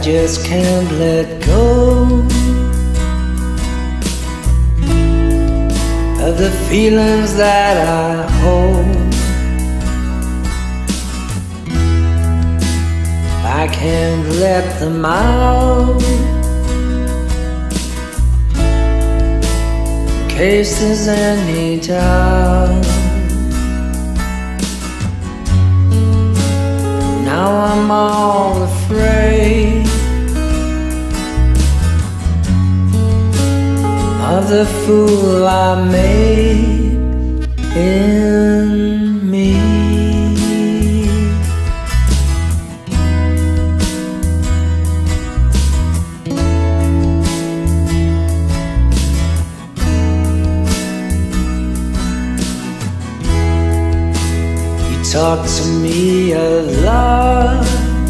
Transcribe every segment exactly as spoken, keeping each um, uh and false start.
just can't let go of the feelings that I hold. I can't let them out in case there's any doubt. Now I'm all afraid of the fool I made in me. You talk to me of love,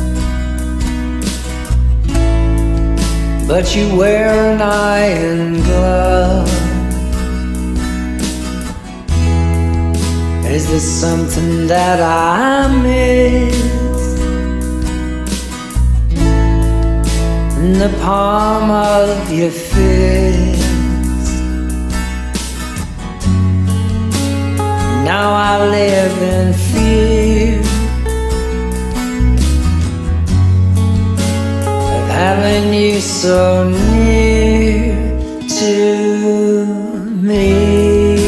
but you wear an iron glove. Is there something that I miss in the palm of your fist? Now I live in fear of having you so near to me.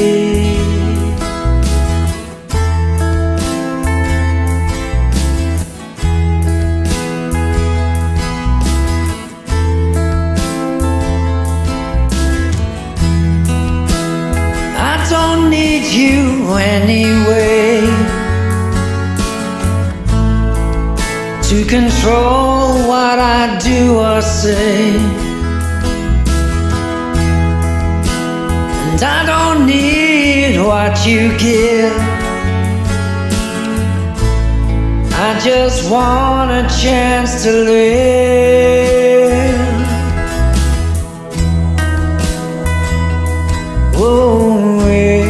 I don't need you anyway to control what I do or say, and I don't need what you give. I just want a chance to live. Oh, yeah.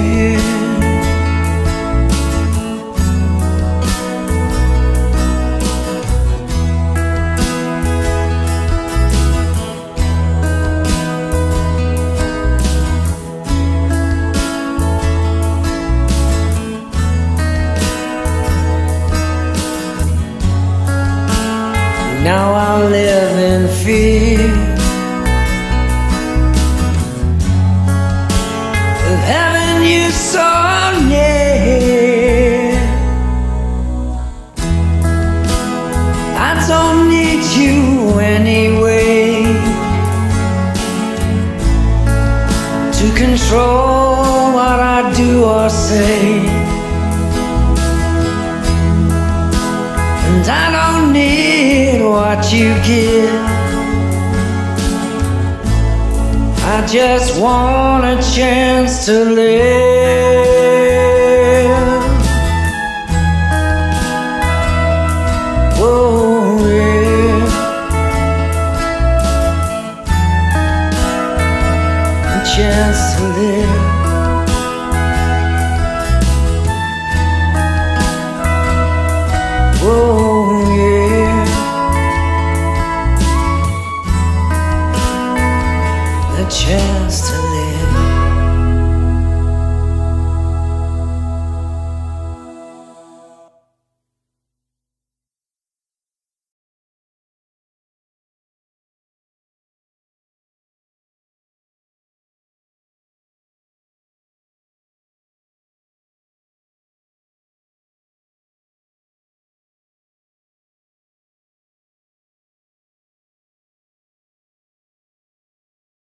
Now I live in fear of having you so near. I don't need you anyway to control what I do or say, and I don't need what you give. I just want a chance to live. Oh, yeah. A chance to live. Whoa.